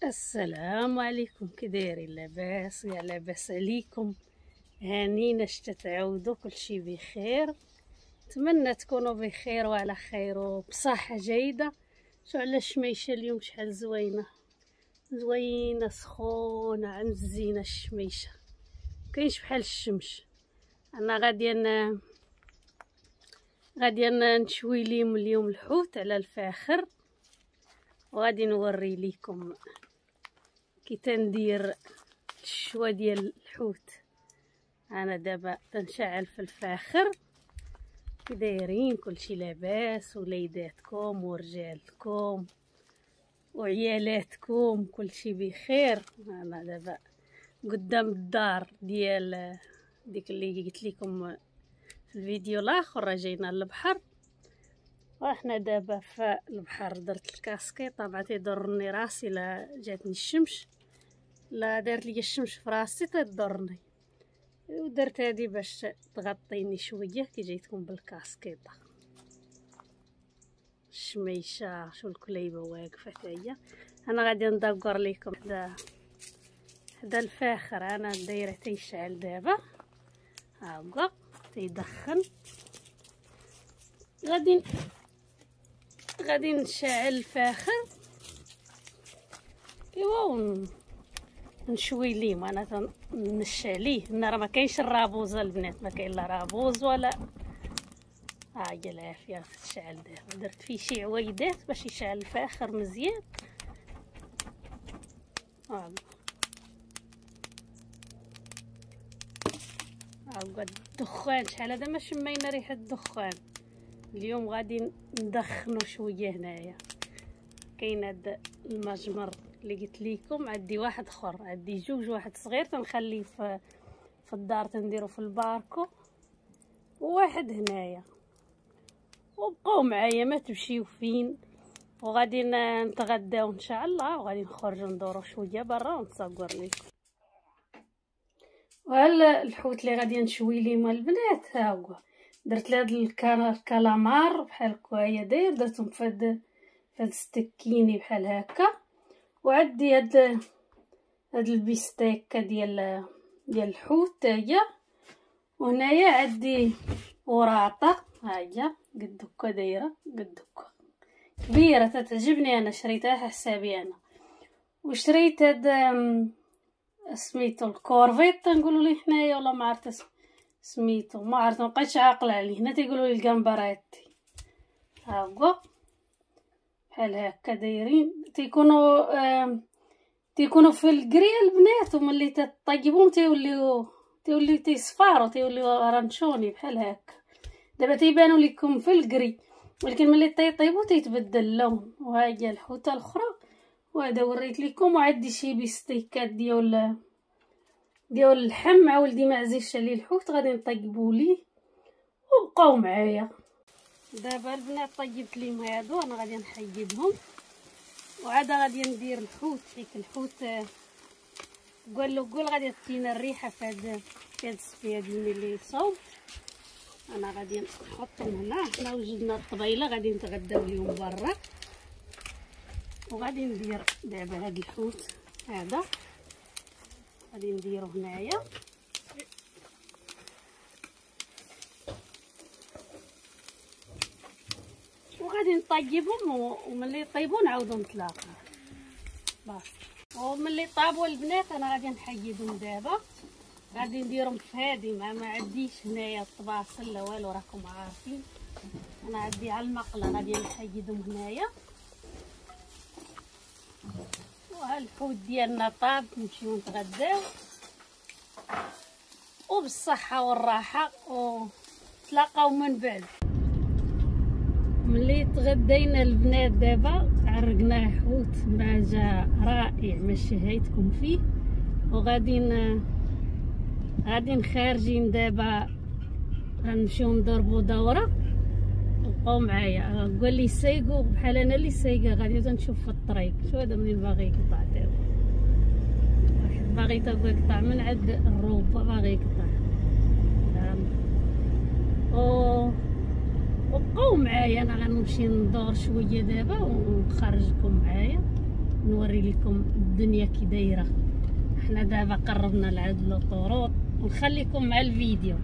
السلام عليكم، كي دايرين؟ لاباس؟ يا لاباس عليكم؟ هانيين اش تتعودوا؟ كلشي بخير، نتمنى تكونوا بخير وعلى خير وبصحه جيده. شو على الشميشه اليوم شحال زوينه زوينه سخونه، عن الزينه الشميشه كاينش بحال الشمس. انا غادي نشوي ليهم اليوم الحوت على الفاخر، وغادي نوري ليكم كي تندير الشوا ديال الحوت. انا دابا تنشعل في الفاخر. كي دايرين؟ كلشي لاباس؟ وليداتكم ورجالكم وعيالاتكم كلشي بخير؟ انا دابا قدام الدار ديال ديك اللي قلت لكم في الفيديو الاخر، راجعين للبحر. واحنا دابا في البحر. درت الكاسكيط طبعا تيضرني راسي، لا جاتني الشمس لا دارت لي الشمس في راسي تضرني، ودرت هذه باش تغطيني شويه كي جيتكم بالكاسكيطه. الشميشه شو الكليبه واقفه هي. انا غادي ندور لكم حدا الفاخر. انا دايره تيشعل دابا، ها هو تيدخن. غادي نشعل الفاخر ايوا نشوي ليه. انا نشع ليه. راه ما كاينش الرابوزه البنات، ما كاين لا رابوز ولا هي العافيه. تشعل دابا درت فيه شي عويدات باش يشعل الفاخر مزيان. ها هو الدخان شحال هذا ما شمينا ريحه الدخان. اليوم غادي ندخنو شويه هنايا. كاين هذا المجمر اللي قلت لكم، عندي واحد اخر، عندي جوج، واحد صغير تنخليه في الدار تنديرو في الباركو، وواحد هنايا. وبقاو معايا ما تمشيو فين. وغادي نتغداو ان شاء الله، وغادي نخرجوا ندورو شويه برا ونتصور لكم. وهلا الحوت اللي غادي نشوي ليه مال البنات ها هو. درت لهاد الكالامار بحال هكايا داير، درتهم في هاد السكيني بحال هكا. وعندي هاد البيستيك ديال الحوت هي. وهنايا عندي وراطه ها هي قد هكا دايره، قد هكا كبيره تتعجبني. انا شريتها حسابي انا. وشريت هاد سميتو الكورفيت تنقولوا ليه حنايا، ولا ما عرفت سميتو، ما عرفت، ما بقيتش عاقله عليه. هنا تيقولوا لي الكامبراتي. ها هو بحال هكا دايرين. تيكونوا في الكري البنات، وملي تطيبهم تيوليو تيصفاروا، تيوليو رانشوني بحال هكا. دابا تيبانوا لكم في الكري، ولكن ملي تيطيبوا تيتبدل اللون. وها هي الحوته الاخرى، وهذا وريت لكم. وعندي شي بيستيكات ديال اللحم مع ولدي ما عزيزش عليه الحوت، غادي نطيبوا ليه. وبقاو معايا. دابا البنات طيبت ليهم هادو، انا غادي نحيدهم. وعاد غادي ندير الحوت. حيت الحوت قول غادي تجينا الريحه في هاد السفيادين اللي صوب. انا غادي نحطهم هنا. حنا وجدنا الطبيله غادي نتغداو اليوم برا. وغادي ندير دابا هاد الحوت هذا غادي نديرو هنايا. وغادي نطيبهم، وملي يطيبوا نعاودو نتلاقاو بس. وملي طابوا البنات انا غادي نحيدهم دابا. غادي نديرهم في هادي. ما عنديش هنايا الطباصل لا والو، راكم عارفين. انا عندي على المقله غادي نحيدهم هنايا. والحوت ديالنا طاب، نمشيو نتغداو وبالصحه والراحه، وتلاقاو من بعد. ملي تغدينا البنات دابا عرقنا حوت ما جا رائع، ما شهيتكم فيه. وغادي خارجين دابا، غنمشيو نضربوا دوره. بقاو معايا. قال لي سايقوا بحال انا اللي سايقه. غادي تنشوف في الطريق. شو هذا منين باغي يقطع دابا؟ واحد باغي يقطع من عند الروبه، باغي يقطع. وبقاو معايا. انا غنمشي ندور شويه دابا ونخرجكم معايا. نوري لكم الدنيا كي دايره. احنا دابا قربنا لعند لوطوروط ونخليكم مع الفيديو.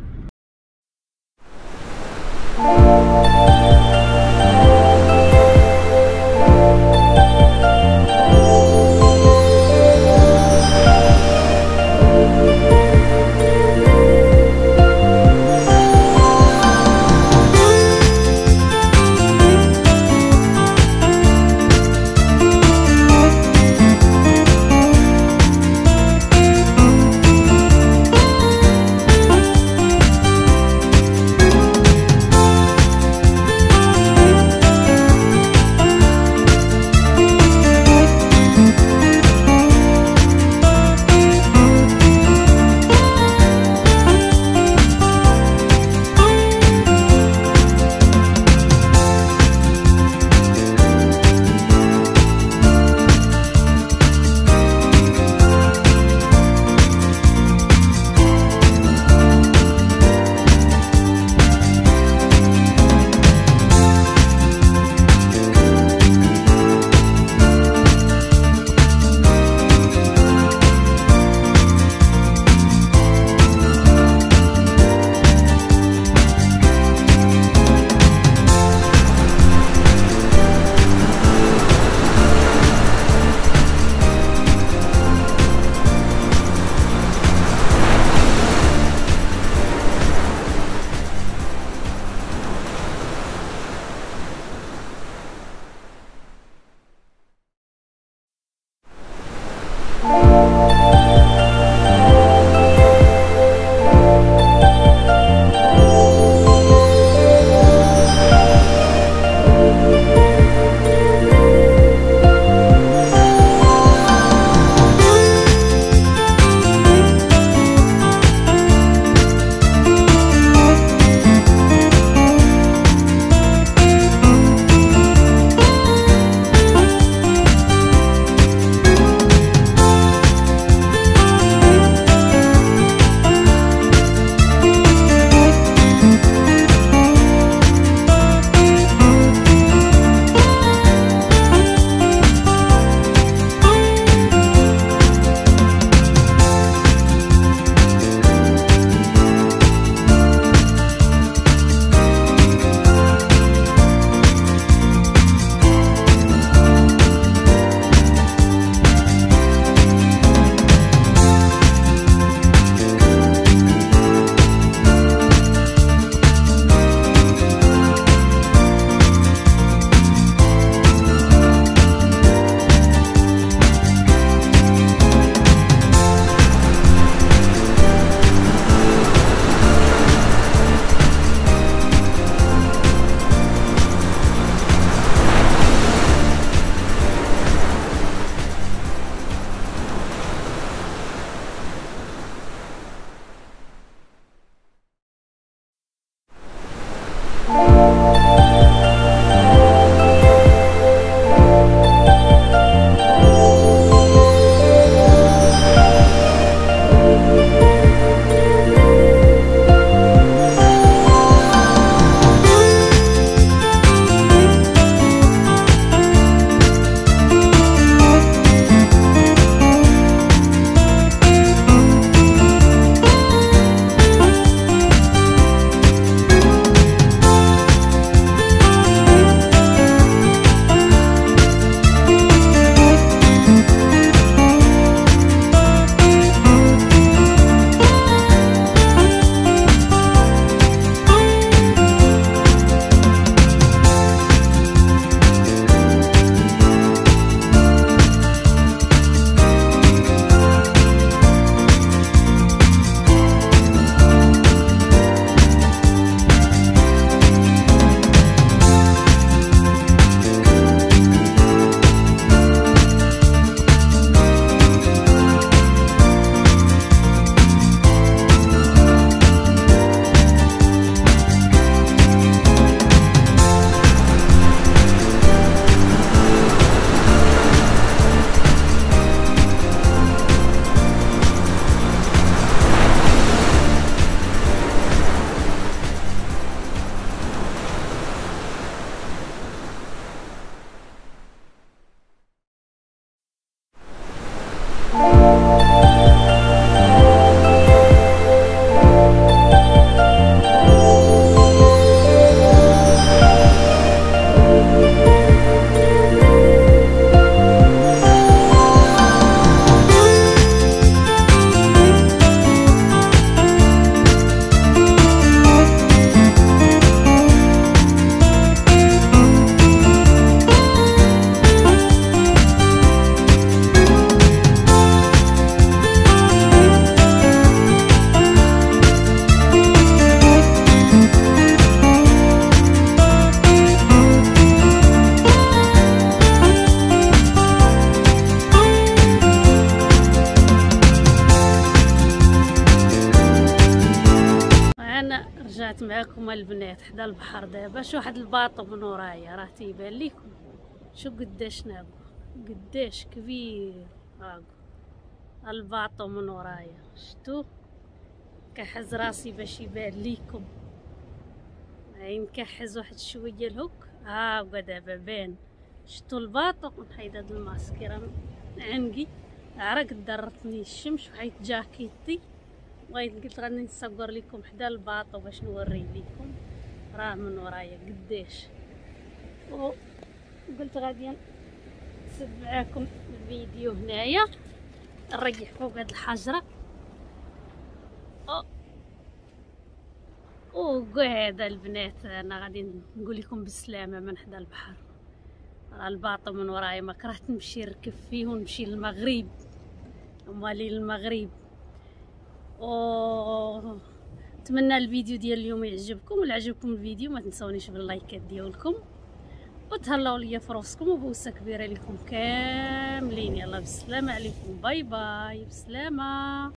رجعت معاكم البنات حدا البحر دابا. شو واحد الباطو من ورايا راه تيبان ليكم شو قداش ناقو، قداش كبير هاكو الباطو من ورايا. شتو كحز راسي باش يبان ليكم، نكحز واحد شويه الهوك هاكا دابا بان. شتو الباطو. نحيد هاد الماسكيره عنقي عرق درتني الشمس وحيت جاكيتي. قلت غادي نصور لكم حدا الباطو باش نوري لكم راه من ورايا قداش. وقلت غادي نسد معاكم الفيديو هنايا نريح فوق هاد الحجره وقاعده البنات. انا غادي نقول لكم بالسلامه من حدا البحر. راه الباطو من ورايا ما كرهت نمشي نركب فيه ونمشي للمغرب ومالي للمغرب. نتمنى الفيديو ديال اليوم يعجبكم، ولا عجبكم الفيديو ما تنسونيش باللايكات ديالكم وتهلاو ليا في راسكم. وبوسه كبيره لكم كاملين. يلا بالسلامه عليكم، باي باي، بسلامه.